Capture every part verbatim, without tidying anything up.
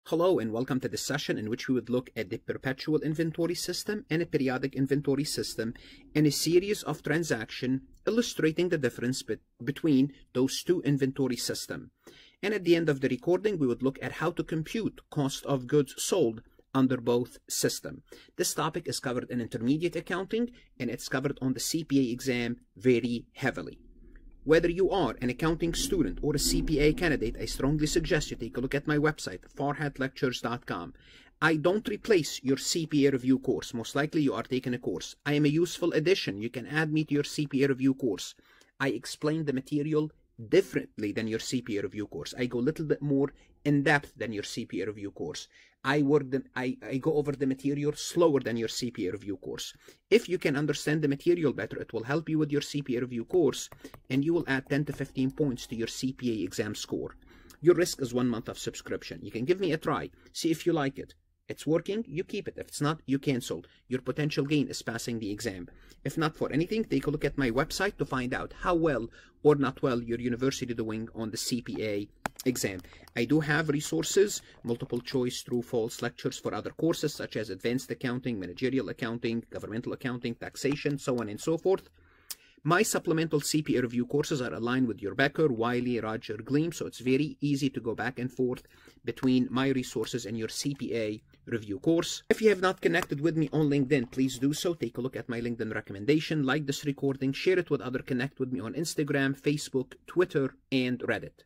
Hello and welcome to this session in which we would look at the perpetual inventory system and a periodic inventory system in a series of transactions illustrating the difference be between those two inventory systems. And at the end of the recording, we would look at how to compute cost of goods sold under both systems. This topic is covered in intermediate accounting and it's covered on the C P A exam very heavily. Whether you are an accounting student or a C P A candidate, I strongly suggest you take a look at my website, farhat lectures dot com. I don't replace your C P A review course. Most likely you are taking a course. I am a useful addition. You can add me to your C P A review course. I explain the material differently than your C P A review course. I go a little bit more in depth than your C P A review course. I work the, I, I go over the material slower than your C P A review course. If you can understand the material better, it will help you with your C P A review course, and you will add ten to fifteen points to your C P A exam score. Your risk is one month of subscription. You can give me a try, see if you like it. It's working, you keep it. If it's not, you cancel. Your potential gain is passing the exam. If not for anything, take a look at my website to find out how well or not well your university doing on the C P A exam. I do have resources, multiple choice, true, false lectures for other courses such as advanced accounting, managerial accounting, governmental accounting, taxation, so on and so forth. My supplemental C P A review courses are aligned with your Becker, Wiley, Roger, Gleam, so it's very easy to go back and forth between my resources and your C P A review course. If you have not connected with me on LinkedIn, please do so. Take a look at my LinkedIn recommendation, like this recording, share it with others, connect with me on Instagram, Facebook, Twitter, and Reddit.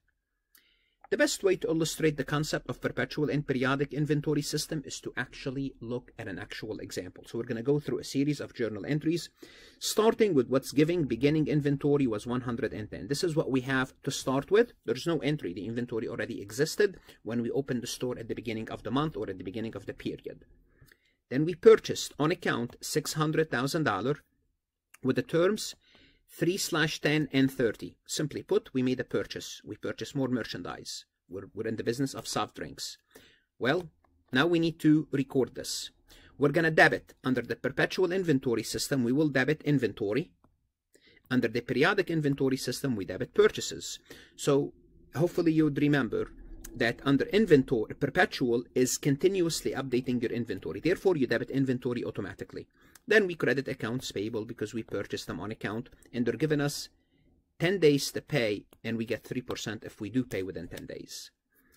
The best way to illustrate the concept of perpetual and periodic inventory system is to actually look at an actual example. So we're going to go through a series of journal entries, starting with what's giving. Beginning inventory was one hundred ten. This is what we have to start with. There's no entry. The inventory already existed when we opened the store at the beginning of the month or at the beginning of the period. Then we purchased on account six hundred thousand dollars with the terms three slash ten and thirty. Simply put, we made a purchase. We purchased more merchandise. We're, we're in the business of soft drinks. Well, now we need to record this. We're going to debit under the perpetual inventory system. We will debit inventory. Under the periodic inventory system, we debit purchases. So hopefully you would remember that under inventory, perpetual is continuously updating your inventory. Therefore, you debit inventory automatically. Then we credit accounts payable because we purchased them on account, and they're giving us ten days to pay, and we get three percent if we do pay within ten days.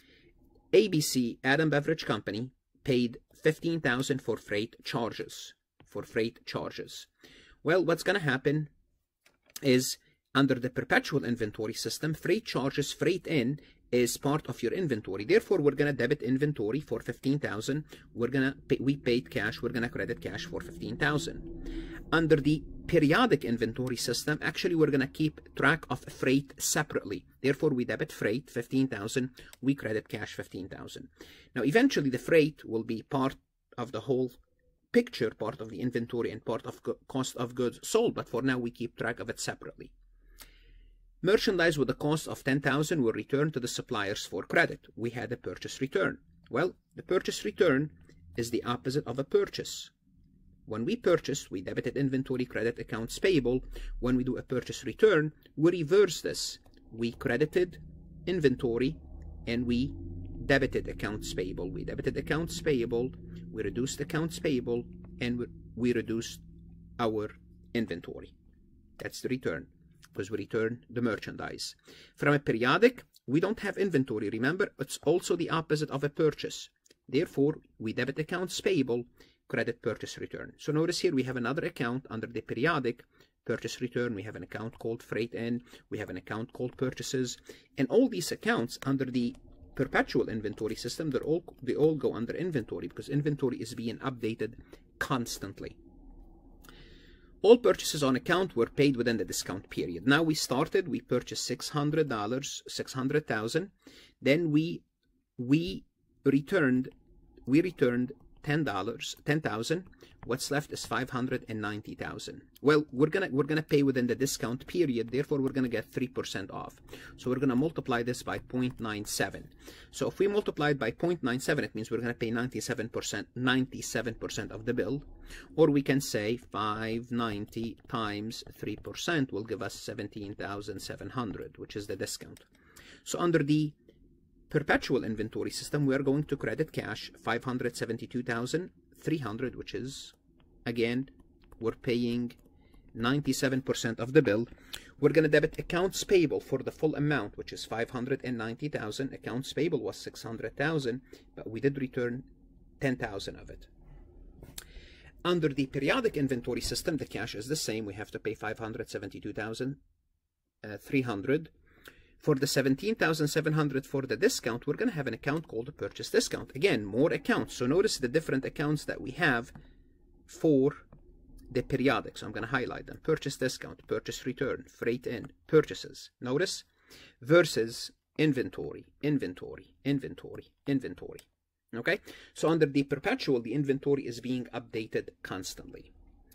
A B C, Adam Beverage Company, paid fifteen thousand dollars for freight charges. For freight charges. Well, what's going to happen is under the perpetual inventory system, freight charges, freight in, is part of your inventory. Therefore, we're going to debit inventory for fifteen thousand dollars. We're going to pay, we paid cash. We're going to credit cash for fifteen thousand dollars. Under the periodic inventory system, actually, we're going to keep track of freight separately. Therefore, we debit freight fifteen thousand dollars. We credit cash fifteen thousand dollars. Now, eventually, the freight will be part of the whole picture, part of the inventory and part of cost of goods sold. But for now, we keep track of it separately. Merchandise with a cost of ten thousand dollars were returned to the suppliers for credit. We had a purchase return. Well, the purchase return is the opposite of a purchase. When we purchase, we debited inventory, credit accounts payable. When we do a purchase return, we reverse this. We credited inventory and we debited accounts payable. We debited accounts payable, we reduced accounts payable, and we reduced our inventory. That's the return, because we return the merchandise. From a periodic, we don't have inventory. Remember, it's also the opposite of a purchase. Therefore, we debit accounts payable, credit purchase return. So notice here we have another account under the periodic purchase return. We have an account called freight in. We have an account called purchases. And all these accounts under the perpetual inventory system, they're all, they all go under inventory because inventory is being updated constantly. All purchases on account were paid within the discount period. Now we started, we purchased six hundred dollars, six hundred thousand dollars. Then we we returned we returned ten dollars, ten thousand dollars. What's left is five hundred ninety thousand dollars. Well, we're gonna we're gonna pay within the discount period, therefore we're gonna get three percent off. So we're gonna multiply this by zero point nine seven. So if we multiply it by zero point nine seven, it means we're gonna pay ninety-seven percent, ninety-seven percent of the bill. Or we can say five hundred ninety times three percent will give us seventeen thousand seven hundred, which is the discount. So under the perpetual inventory system, we are going to credit cash five hundred seventy-two thousand three hundred, which is, again, we're paying ninety-seven percent of the bill. We're going to debit accounts payable for the full amount, which is five hundred ninety thousand. Accounts payable was six hundred thousand, but we did return ten thousand of it. Under the periodic inventory system, the cash is the same. We have to pay five hundred seventy-two thousand three hundred. For the seventeen thousand seven hundred for the discount, we're going to have an account called a purchase discount. Again, more accounts. So notice the different accounts that we have for the periodic. So I'm going to highlight them. Purchase discount, purchase return, freight in, purchases. Notice, versus inventory, inventory, inventory, inventory. Okay? So under the perpetual, the inventory is being updated constantly.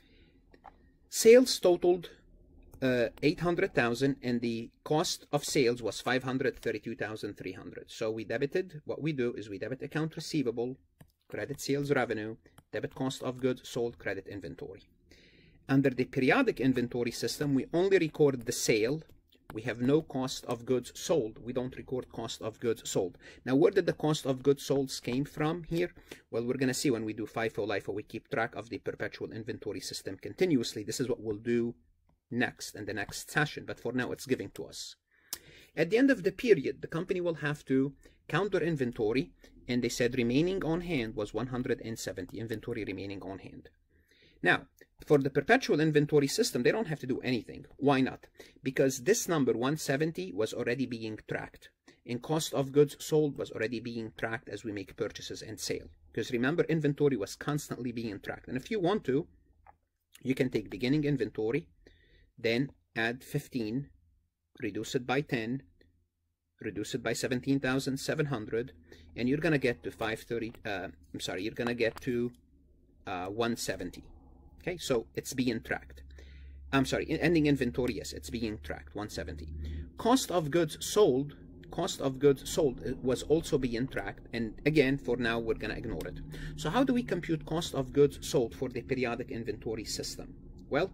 Sales totaled uh, eight hundred thousand, and the cost of sales was five hundred thirty-two thousand three hundred. So we debited, what we do is we debit account receivable, credit sales revenue, debit cost of goods sold, credit inventory. Under the periodic inventory system, we only record the sale. We have no cost of goods sold. We don't record cost of goods sold. Now, where did the cost of goods sold came from here? Well, we're going to see when we do FIFO, LIFO, we keep track of the perpetual inventory system continuously. This is what we'll do next in the next session, but for now, it's giving to us. At the end of the period, the company will have to count their inventory, and they said remaining on hand was one hundred seventy, inventory remaining on hand. Now, for the perpetual inventory system, they don't have to do anything. Why not? Because this number, one hundred seventy, was already being tracked. And cost of goods sold was already being tracked as we make purchases and sale. Because remember, inventory was constantly being tracked. And if you want to, you can take beginning inventory, then add fifteen, reduce it by ten, reduce it by seventeen thousand seven hundred, and you're going to get to five thirty, uh, I'm sorry, you're going to get to uh, one hundred seventy. Okay, so it's being tracked. I'm sorry, ending inventory, yes, it's being tracked, one hundred seventy. Cost of goods sold, cost of goods sold was also being tracked, and again, for now, we're going to ignore it. So how do we compute cost of goods sold for the periodic inventory system? Well,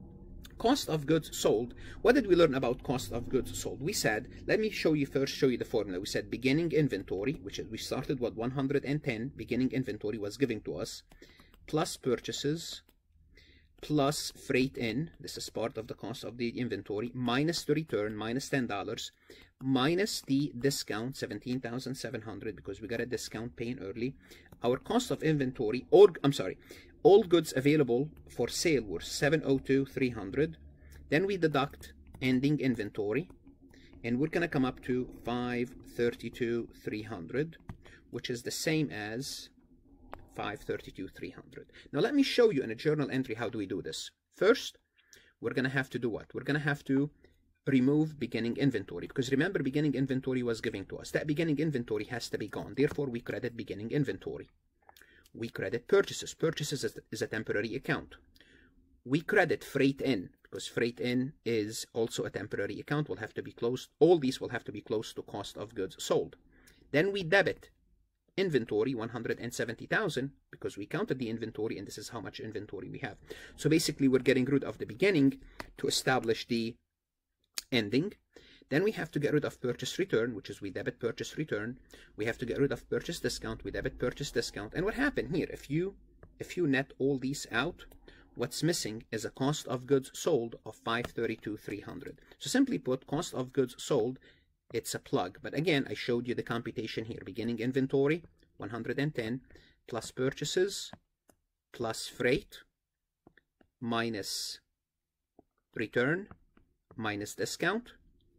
cost of goods sold, what did we learn about cost of goods sold? We said, let me show you first, show you the formula. We said beginning inventory, which is, we started with one hundred ten, beginning inventory was giving to us, plus purchases, plus freight in, this is part of the cost of the inventory, minus the return, minus ten dollars, minus the discount, seventeen thousand seven hundred, because we got a discount paying early. Our cost of inventory, or I'm sorry, all goods available for sale were seven hundred two thousand three hundred. Then we deduct ending inventory, and we're going to come up to five hundred thirty-two thousand three hundred, which is the same as five hundred thirty-two thousand three hundred. Now let me show you in a journal entry how do we do this. First, we're going to have to do what? We're going to have to remove beginning inventory, because remember, beginning inventory was giving to us. That beginning inventory has to be gone. Therefore, we credit beginning inventory. We credit purchases. Purchases is a temporary account. We credit freight in, because freight in is also a temporary account. Will have to be closed. All these will have to be close to cost of goods sold. Then we debit inventory, one hundred seventy thousand, because we counted the inventory, and this is how much inventory we have. So basically, we're getting rid of the beginning to establish the ending. Then we have to get rid of purchase return, which is we debit purchase return. We have to get rid of purchase discount. We debit purchase discount. And what happened here, if you if you net all these out, what's missing is a cost of goods sold of five hundred thirty-two thousand three hundred. So simply put, cost of goods sold, it's a plug. But again, I showed you the computation here. Beginning inventory, one hundred ten, plus purchases, plus freight, minus return, minus discount,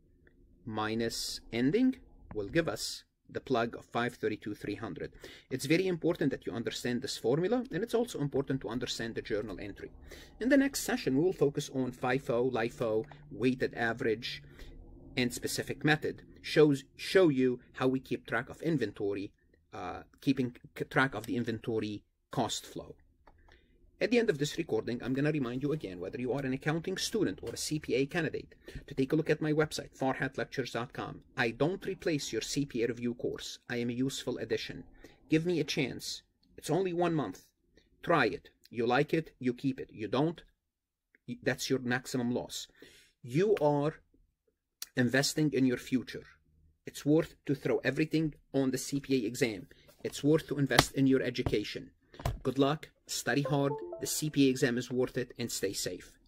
minus ending will give us the plug of five hundred thirty-two thousand three hundred. It's very important that you understand this formula, and it's also important to understand the journal entry. In the next session, we will focus on FIFO, LIFO, weighted average, and specific method. Shows show you how we keep track of inventory, uh, keeping track of the inventory cost flow. At the end of this recording, I'm going to remind you again, whether you are an accounting student or a C P A candidate, to take a look at my website, farhat lectures dot com. I don't replace your C P A review course. I am a useful addition. Give me a chance. It's only one month. Try it. You like it, you keep it. You don't, that's your maximum loss. You are investing in your future. It's worth to throw everything on the C P A exam. It's worth to invest in your education. Good luck, study hard, the C P A exam is worth it, and stay safe.